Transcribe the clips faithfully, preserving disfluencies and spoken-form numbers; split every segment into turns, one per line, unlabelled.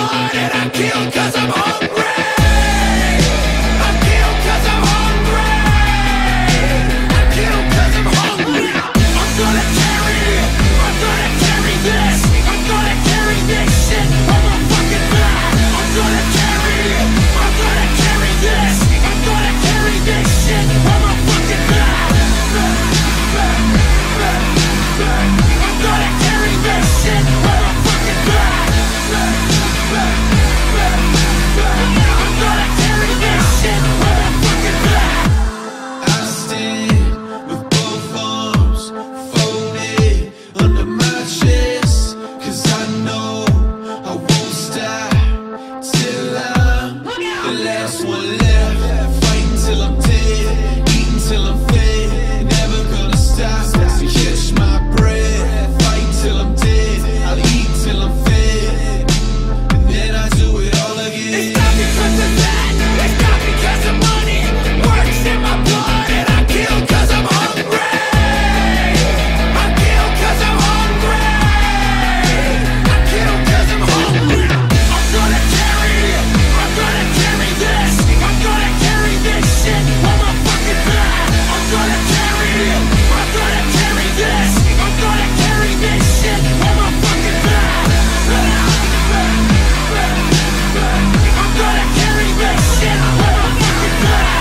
blood and I kill cause I'm hungry. I kill cause I'm hungry. I kill cause I'm hungry. I'm gonna carry it. I'm gonna carry this. I'm gonna carry this shit on my fucking back. I'm gonna carry it. I'm gonna carry this. I'm gonna carry this shit on my fucking back. I'm gonna carry this shit on my fucking back. I'm gonna carry this shit on my fucking back.
I stand with both arms folded under my chest, cause I know I won't stop till I'm the last one left. Fighting till I'm dead, eating till I'm fed, never gonna stop to catch my breath. Fight till I'm dead, I'll eat till I'm fed, and then I do it all again.
It's not because of that, it's not because of money. Works in my blood and I kill cause I'm hungry. I kill cause I'm hungry. I kill cause I'm hungry. I'm gonna carry it. I'm gonna carry this. I'm gonna carry this shit on my fucking back. I'm gonna carry it. I'm gonna carry this. I'm gonna carry this shit on my fucking back. I'm gonna carry this shit on my fucking back.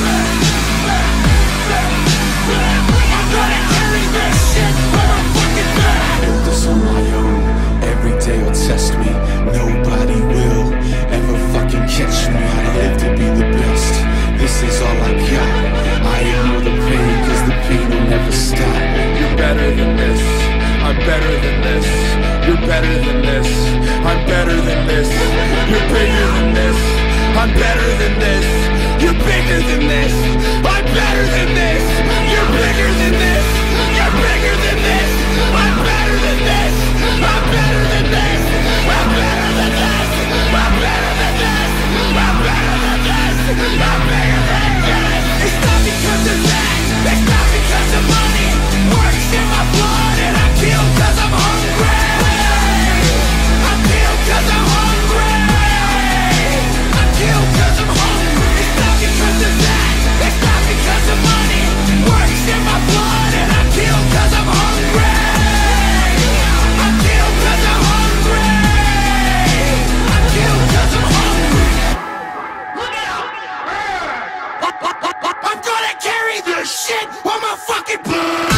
I'm gonna carry this shit on my fucking back.
Build this on my own, every day will test me. Nobody will ever fucking catch me. I live to be the best, this is all I got. I ignore the pain, cause the pain will never stop.
You're better than this, I'm better than this. You're better than this, I'm better than this. You're bigger than this, I'm better than this. You're bigger than this, I'm better than this. You're bigger than this, you're bigger than this. I'm better than this, I'm better than this. I'm better than this, I'm better than this. I'm better than this, I'm bigger than this.
It's not because of that, it's not because of money. Works in my blood and I kill cause I'm hungry. I kill cause I'm hungry. I kill cause I'm hungry. It's not because of that, it's not because of money. Works in my blood and I kill cause I'm hungry. I kill cause I'm hungry. I kill cause I'm hungry. Look out! I'm gonna carry this shit on my fucking back.